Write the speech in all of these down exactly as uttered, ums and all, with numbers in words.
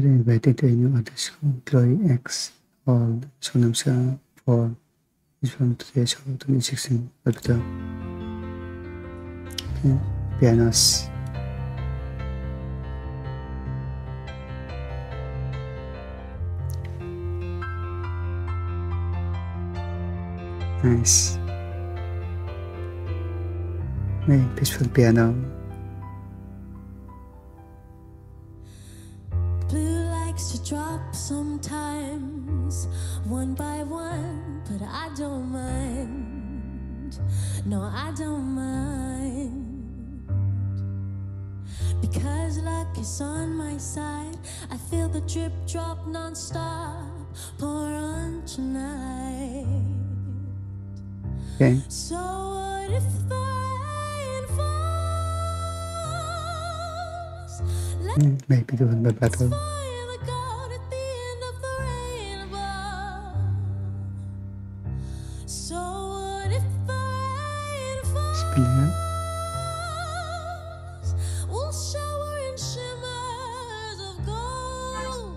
invited to a new artist called ChloeXHalle Sonamsa for his film today's show twenty sixteen. Okay, pianos. Nice. Very peaceful piano. Blue likes to drop sometimes, one by one, but I don't mind. No, I don't mind. Because luck is on my side, I feel the drip drop non-stop, pour on tonight. Okay. So what if the rain falls? Mm, maybe do the battle. Find the God at the end of the rainbow. So what if the rain Spinning. falls? We'll shower in shimmers of gold.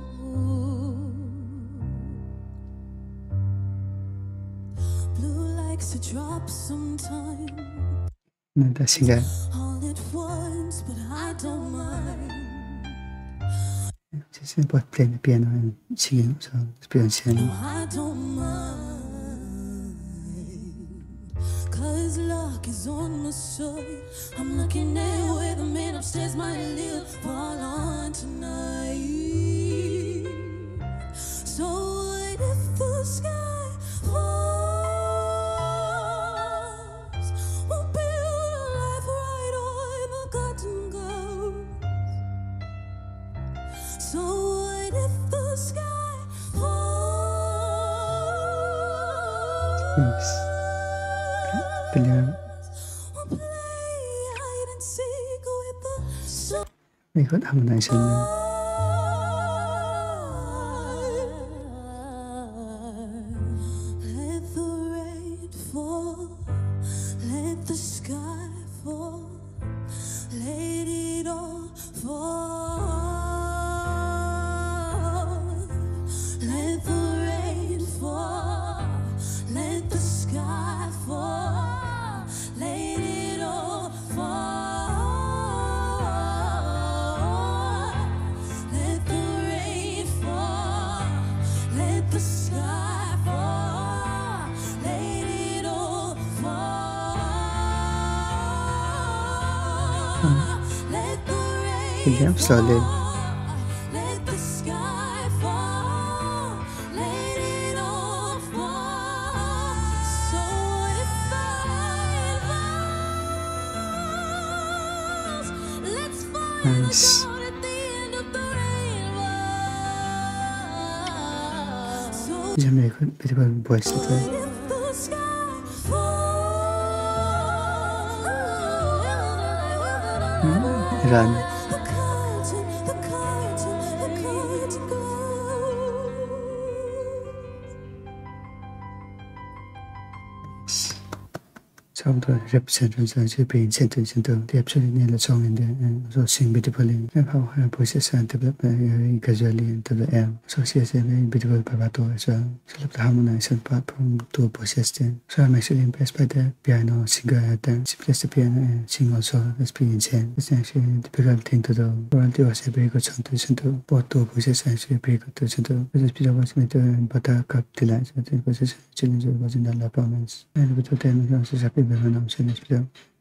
Blue likes to drop sometime, Nada siga. all at once, but I don't mind. Just about playing the piano and singing, so it's been singing. I don't mind, cause luck is on my side. I'm looking at where the man upstairs might live, fall on tonight. So what if the sky falls? We'll build a life right on the cotton goes. So what if the sky falls? Yes. Piano. We'll play hide and seek with the sun. Very good harmonization. Let the rain fall, let the sky fall, let it all fall. Let the rain fall, let the sky fall, let it all fall. Let the rain fall, let the sky fall, let it all fall. Let the Good rain job, slowly. fall, let the sky fall, let it all fall. So if the rain falls, let's find Nice. the God at the end of the rainbow. So It's a very good, beautiful voice. what That way. if the sky falls? Run. The curtain, the curtain, the curtain goes. Some of the representatives are being sent to the absolutely nail the song in there and also sing beautifully. And how her voices are developed very gradually into the air. So she has a very beautiful vibrato as well. So love the harmonization part from two voices there. So I'm actually impressed by the piano singer at the she plays the piano and sing also. That's pretty insane. It's actually a difficult thing to do. Royalty was a very good song to listen to. Both two voices are actually very good to listen to. This Peter was with the Buttercup Delight. I think it was actually was in the performance. And with the ten, I was happy with the announcement.